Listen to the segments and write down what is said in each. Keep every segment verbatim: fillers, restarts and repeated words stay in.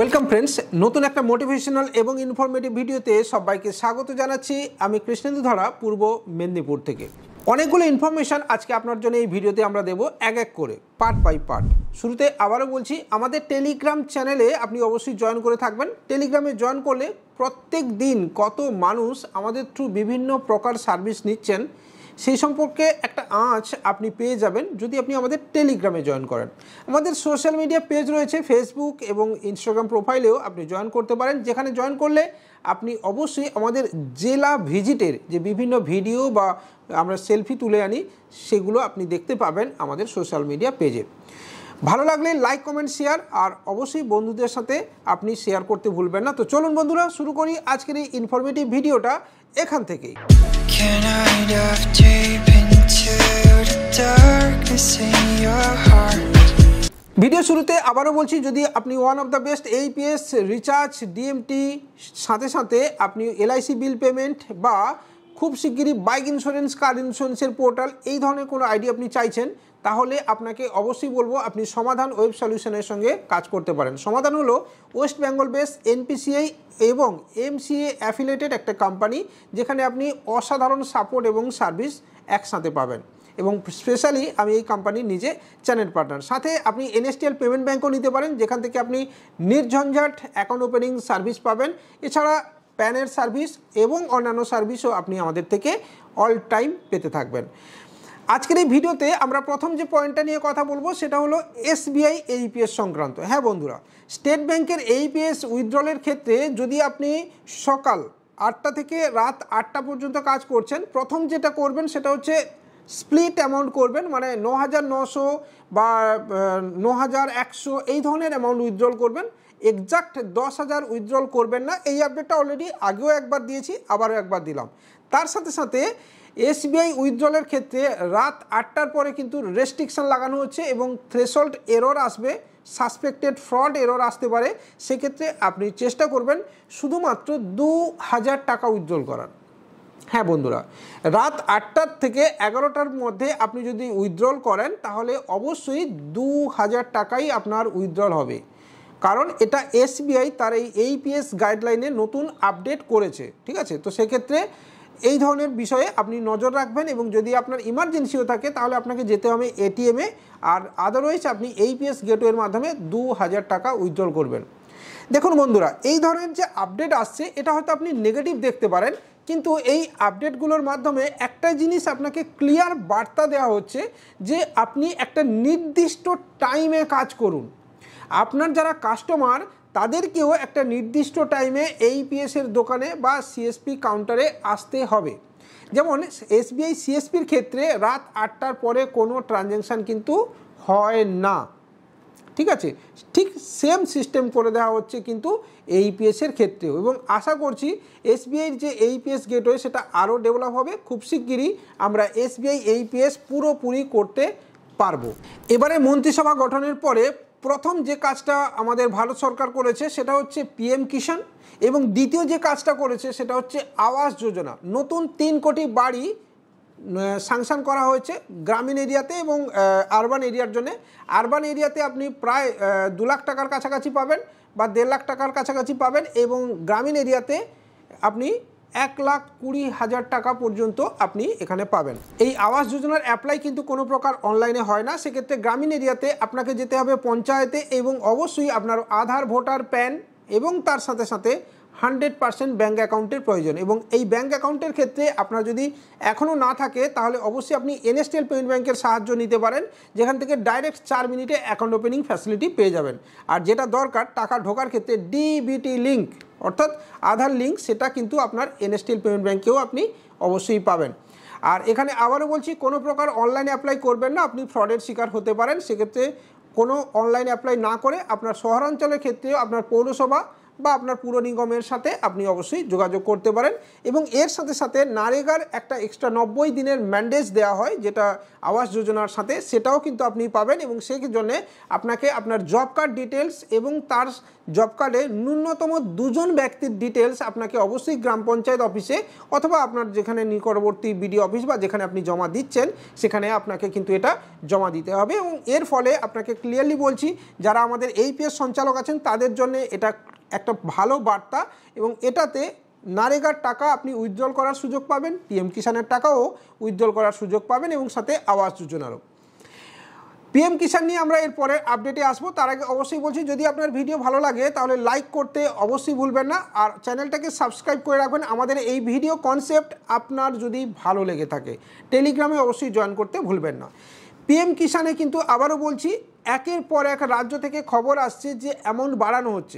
Welcome friends, নতুন একটা motivational এবং ইনফরমেটিভ ভিডিওতে সবাইকে স্বাগত জানাচ্ছি। আমি কৃষ্ণেন্দু ধরা, পূর্ব মেদিনীপুর থেকে। অনেকগুলো ইনফরমেশান আজকে আপনার জন্য এই ভিডিওতে আমরা দেবো এক এক করে, পার্ট বাই পার্ট। শুরুতে আবারও বলছি, আমাদের টেলিগ্রাম চ্যানেলে আপনি অবশ্যই জয়েন করে থাকবেন। টেলিগ্রামে জয়েন করলে প্রত্যেক দিন কত মানুষ আমাদের থ্রু বিভিন্ন প্রকার সার্ভিস নিচ্ছেন সেই সম্পর্কে একটা আঁচ আপনি পেয়ে যাবেন যদি আপনি আমাদের টেলিগ্রামে জয়েন করেন। আমাদের সোশ্যাল মিডিয়া পেজ রয়েছে, ফেসবুক এবং ইনস্টাগ্রাম প্রোফাইলেও আপনি জয়েন করতে পারেন, যেখানে জয়েন করলে আপনি অবশ্যই আমাদের জেলা ভিজিটের যে বিভিন্ন ভিডিও বা আমরা সেলফি তুলে আনি সেগুলো আপনি দেখতে পাবেন আমাদের সোশ্যাল মিডিয়া পেজে। ভালো লাগলে লাইক, কমেন্ট, শেয়ার, আর অবশ্যই বন্ধুদের সাথে আপনি শেয়ার করতে ভুলবেন না। তো চলুন বন্ধুরা, শুরু করি আজকের এই ইনফরমেটিভ ভিডিওটা এখান থেকেই। ভিডিও শুরুতে আবারও বলছি, যদি আপনি one of the best AEPS recharge, DMT, সাথে সাথে আপনি এলআইসি বিল পেমেন্ট বা খুব শিগগিরই বাইক ইন্স্যুরেন্স, কার ইন্স্যুরেন্সের পোর্টাল, এই ধরনের কোনো আইডি আপনি চাইছেন, তাহলে আপনাকে অবশ্যই বলবো আপনি সমাধান ওয়েব সলিউশনের সঙ্গে কাজ করতে পারেন। সমাধান হলো ওয়েস্ট বেঙ্গল বেস এনপিসিআই এবং এমসিএ অ্যাফিলিয়েটেড একটা কোম্পানি, যেখানে আপনি অসাধারণ সাপোর্ট এবং সার্ভিস একসাথে পাবেন। এবং স্পেশালি আমি এই কোম্পানির নিজে চ্যানেল পার্টনার। সাথে আপনি এনএসটিএল পেমেন্ট ব্যাঙ্কও নিতে পারেন, যেখান থেকে আপনি নির্ঝঞ্ঝাট অ্যাকাউন্ট ওপেনিং সার্ভিস পাবেন। এছাড়া প্যানের সার্ভিস এবং অন্যান্য সার্ভিসও আপনি আমাদের থেকে অল টাইম পেতে থাকবেন। আজকের এই ভিডিওতে আমরা প্রথম যে পয়েন্টটা নিয়ে কথা বলবো সেটা হলো এসবিআই এইপিএস সংক্রান্ত। হ্যাঁ বন্ধুরা, স্টেট ব্যাংকের এইপিএস উইথড্রলের ক্ষেত্রে যদি আপনি সকাল আটটা থেকে রাত আটটা পর্যন্ত কাজ করছেন, প্রথম যেটা করবেন সেটা হচ্ছে স্প্লিট অ্যামাউন্ট করবেন, মানে ন হাজার নশো বা ন হাজার একশো এই ধরনের অ্যামাউন্ট উইথড্রল করবেন। এক্সাক্ট দশ হাজার উইথড্রল করবেন না। এই আপডেটটা অলরেডি আগেও একবার দিয়েছি, আবারও একবার দিলাম। তার সাথে সাথে এসবিআই উইথড্রলের ক্ষেত্রে রাত আটটার পরে কিন্তু রেস্ট্রিকশান লাগানো হচ্ছে এবং থ্রেশহোল্ড এরর আসবে, সাসপেক্টেড ফ্রড এরর আসতে পারে। সেক্ষেত্রে আপনি চেষ্টা করবেন শুধুমাত্র দু হাজার টাকা উইথড্রল করার। হ্যাঁ বন্ধুরা, রাত আটটার থেকে এগারোটার মধ্যে আপনি যদি উইথড্রল করেন তাহলে অবশ্যই দু হাজার টাকাই আপনার উইথড্রল হবে, কারণ এটা এসবিআই তার এই এইপিএস গাইডলাইনে নতুন আপডেট করেছে। ঠিক আছে, তো সেক্ষেত্রে এই ধরনের বিষয়ে আপনি নজর রাখবেন এবং যদি আপনার ইমার্জেন্সিও থাকে তাহলে আপনাকে যেতে হবে এটিএমে, আর আদারওয়াইজ আপনি এইপিএস গেটওয়ের মাধ্যমে দু হাজার টাকা উইথড্রল করবেন। দেখুন বন্ধুরা, এই ধরনের যে আপডেট আসছে এটা হয়তো আপনি নেগেটিভ দেখতে পারেন, কিন্তু এই আপডেটগুলোর মাধ্যমে একটা জিনিস আপনাকে ক্লিয়ার বার্তা দেওয়া হচ্ছে যে আপনি একটা নির্দিষ্ট টাইমে কাজ করুন। আপনার যারা কাস্টমার তাদেরকেও একটা নির্দিষ্ট টাইমে এইপিএসের দোকানে বা সিএসপি কাউন্টারে আসতে হবে। যেমন এসবিআই সিএসপির ক্ষেত্রে রাত আটটার পরে কোনো ট্রানজ্যাকশান কিন্তু হয় না। ঠিক আছে, ঠিক সেম সিস্টেম করে দেওয়া হচ্ছে কিন্তু এইপিএসের ক্ষেত্রেও, এবং আশা করছি এসবিআইয়ের যে এইপিএস গেটওয়ে সেটা আরও ডেভেলপ হবে। খুব শিগগিরই আমরা এসবিআই এইপিএস পুরোপুরি করতে পারবো। এবারে মন্ত্রিসভা গঠনের পরে প্রথম যে কাজটা আমাদের ভারত সরকার করেছে সেটা হচ্ছে পিএম কিষাণ, এবং দ্বিতীয় যে কাজটা করেছে সেটা হচ্ছে আবাস যোজনা। নতুন তিন কোটি বাড়ি স্যাংশন করা হয়েছে গ্রামীণ এরিয়াতে এবং আরবান এরিয়ার জন্য। আরবান এরিয়াতে আপনি প্রায় দু লাখ টাকার কাছাকাছি পাবেন বা দেড় লাখ টাকার কাছাকাছি পাবেন, এবং গ্রামীণ এরিয়াতে আপনি এক লাখ কুড়ি হাজার টাকা পর্যন্ত আপনি এখানে পাবেন। এই আবাস যোজনার অ্যাপ্লাই কিন্তু কোনো প্রকার অনলাইনে হয় না। সেক্ষেত্রে গ্রামীণ এরিয়াতে আপনাকে যেতে হবে পঞ্চায়েতে, এবং অবশ্যই আপনার আধার, ভোটার, প্যান এবং তার সাথে সাথে হান্ড্রেড পার্সেন্ট ব্যাঙ্ক অ্যাকাউন্টের প্রয়োজন। এবং এই ব্যাঙ্ক অ্যাকাউন্টের ক্ষেত্রে আপনার যদি এখনও না থাকে তাহলে অবশ্যই আপনি এনএসটিএল পেমেন্ট ব্যাঙ্কের সাহায্য নিতে পারেন, যেখান থেকে ডাইরেক্ট চার মিনিটে অ্যাকাউন্ট ওপেনিং ফ্যাসিলিটি পেয়ে যাবেন। আর যেটা দরকার টাকা ঢোকার ক্ষেত্রে ডিবিটি লিঙ্ক অর্থাৎ আধার লিঙ্ক, সেটা কিন্তু আপনার এনএসটিএল পেমেন্ট ব্যাঙ্কেও আপনি অবশ্যই পাবেন। আর এখানে আবারও বলছি, কোনো প্রকার অনলাইনে অ্যাপ্লাই করবেন না, আপনি ফ্রডের শিকার হতে পারেন। সেক্ষেত্রে কোনো অনলাইন অ্যাপ্লাই না করে আপনার শহরাঞ্চলের ক্ষেত্রেও আপনার পৌরসভা বা আপনার পুর নিগমের সাথে আপনি অবশ্যই যোগাযোগ করতে পারেন। এবং এর সাথে সাথে নারেগার একটা এক্সট্রা নব্বই দিনের ম্যান্ডেজ দেওয়া হয় যেটা আবাস যোজনার সাথে, সেটাও কিন্তু আপনি পাবেন। এবং সেই জন্যে আপনাকে আপনার জব কার্ড ডিটেলস এবং তার জব কার্ডে ন্যূনতম দুজন ব্যক্তির ডিটেলস আপনাকে অবশ্যই গ্রাম পঞ্চায়েত অফিসে অথবা আপনার যেখানে নিকটবর্তী বিডিও অফিস বা যেখানে আপনি জমা দিচ্ছেন সেখানে আপনাকে কিন্তু এটা জমা দিতে হবে। এবং এর ফলে আপনাকে ক্লিয়ারলি বলছি, যারা আমাদের এইপিএস সঞ্চালক আছেন তাদের জন্য এটা একটা ভালো বার্তা। এবং এটাতে নারেগার টাকা আপনি উইথড্রল করার সুযোগ পাবেন, পিএম কিষাণের টাকাও উইথড্রল করার সুযোগ পাবেন এবং সাথে আবাস যোজনারও। পিএম কিষাণ নিয়ে আমরা এর পরের আপডেটে আসবো। তার আগে অবশ্যই বলছি, যদি আপনার ভিডিও ভালো লাগে তাহলে লাইক করতে অবশ্যই ভুলবেন না, আর চ্যানেলটাকে সাবস্ক্রাইব করে রাখবেন। আমাদের এই ভিডিও কনসেপ্ট আপনার যদি ভালো লেগে থাকে টেলিগ্রামে অবশ্যই জয়েন করতে ভুলবেন না। পিএম কিষাণে কিন্তু আবারও বলছি, একের পর এক রাজ্য থেকে খবর আসছে যে অ্যামাউন্ট বাড়ানো হচ্ছে।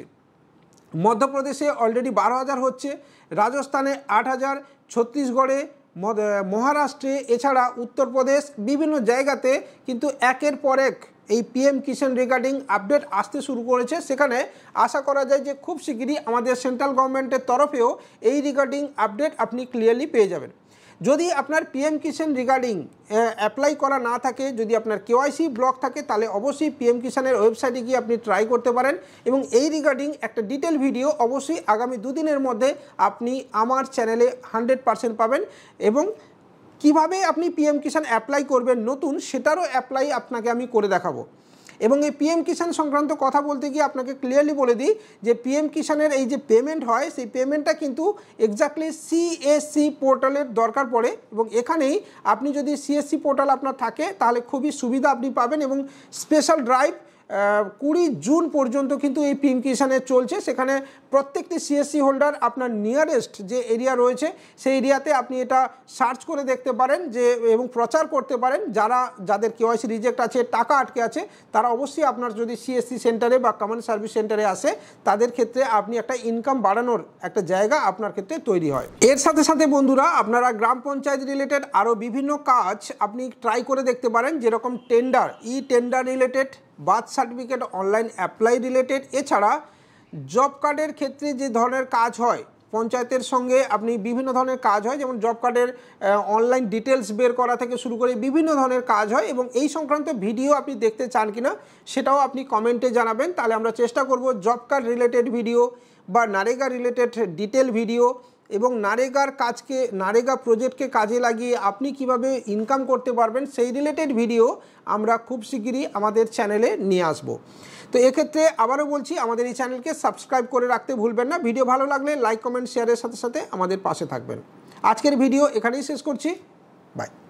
মধ্যপ্রদেশে অলরেডি বারো হাজার হচ্ছে, রাজস্থানে আট হাজার, ছত্তিশগড়ে, মহারাষ্ট্রে, এছাড়া উত্তরপ্রদেশ, বিভিন্ন জায়গাতে কিন্তু একের পর এক এই পিএম কিষাণ রিগার্ডিং আপডেট আসতে শুরু করেছে। সেখানে আশা করা যায় যে খুব শিগগিরই আমাদের সেন্ট্রাল গভর্নমেন্টের তরফেও এই রিগার্ডিং আপডেট আপনি ক্লিয়ারলি পেয়ে যাবেন। যদি আপনার পিএম কিষাণ রিগার্ডিং অ্যাপ্লাই করা না থাকে, যদি আপনার কেওয়াইসি ব্লক থাকে, তাহলে অবশ্যই পিএম কিষাণের ওয়েবসাইটে গিয়ে আপনি ট্রাই করতে পারেন। এবং এই রিগার্ডিং একটা ডিটেল ভিডিও অবশ্যই আগামী দুদিনের মধ্যে আপনি আমার চ্যানেলে হান্ড্রেড পারসেন্ট পাবেন। এবং কিভাবে আপনি পিএম কিষাণ অ্যাপ্লাই করবেন নতুন, সেটারও অ্যাপ্লাই আপনাকে আমি করে দেখাবো। এবং এই পিএম কিষাণ সংক্রান্ত কথা বলতে গিয়ে আপনাকে ক্লিয়ারলি বলে দিই যে পিএম কিষাণের এই যে পেমেন্ট হয়, সেই পেমেন্টটা কিন্তু এক্স্যাক্টলি সিএসসি পোর্টালের দরকার পড়ে। এবং এখানেই আপনি যদি সিএসসি পোর্টাল আপনার থাকে তাহলে খুবই সুবিধা আপনি পাবেন। এবং স্পেশাল ড্রাইভ কুড়ি জুন পর্যন্ত কিন্তু এই পিএম কিষাণে চলছে। সেখানে প্রত্যেকটি সিএসসি হোল্ডার আপনার নিয়ারেস্ট যে এরিয়া রয়েছে সেই এরিয়াতে আপনি এটা সার্চ করে দেখতে পারেন যে এবং প্রচার করতে পারেন। যারা যাদের কেওয়াইসি রিজেক্ট আছে, টাকা আটকে আছে, তারা অবশ্যই আপনার যদি সিএসসি সেন্টারে বা কমন সার্ভিস সেন্টারে আসে, তাদের ক্ষেত্রে আপনি একটা ইনকাম বাড়ানোর একটা জায়গা আপনার ক্ষেত্রে তৈরি হয়। এর সাথে সাথে বন্ধুরা, আপনারা গ্রাম পঞ্চায়েত রিলেটেড আরও বিভিন্ন কাজ আপনি ট্রাই করে দেখতে পারেন, যেরকম tender, E tender related, birth certificate online apply related, এছাড়া জব কার্ডের ক্ষেত্রে যে ধরনের কাজ হয় পঞ্চায়েতের সঙ্গে আপনি বিভিন্ন ধরনের কাজ হয়, যেমন জব কার্ডের অনলাইন ডিটেলস বের করা থেকে শুরু করে বিভিন্ন ধরনের কাজ হয়। এবং এই সংক্রান্ত ভিডিও আপনি দেখতে চান কিনা সেটাও আপনি কমেন্টে জানাবেন, তাহলে আমরা চেষ্টা করব জব কার্ড রিলেটেড ভিডিও বা নারেগা রিলেটেড ডিটেল ভিডিও এবং নারেগার কাজকে, নারেগা প্রজেক্টকে কাজে লাগিয়ে আপনি কিভাবে ইনকাম করতে পারবেন সেই রিলেটেড ভিডিও আমরা খুব শিগগিরই আমাদের চ্যানেলে নিয়ে আসব। তো এক্ষেত্রে আবারও বলছি, আমাদের এই চ্যানেলকে সাবস্ক্রাইব করে রাখতে ভুলবেন না। ভিডিও ভালো লাগলে লাইক, কমেন্ট, শেয়ারের সাথে সাথে আমাদের পাশে থাকবেন। আজকের ভিডিও এখানেই শেষ করছি। বাই।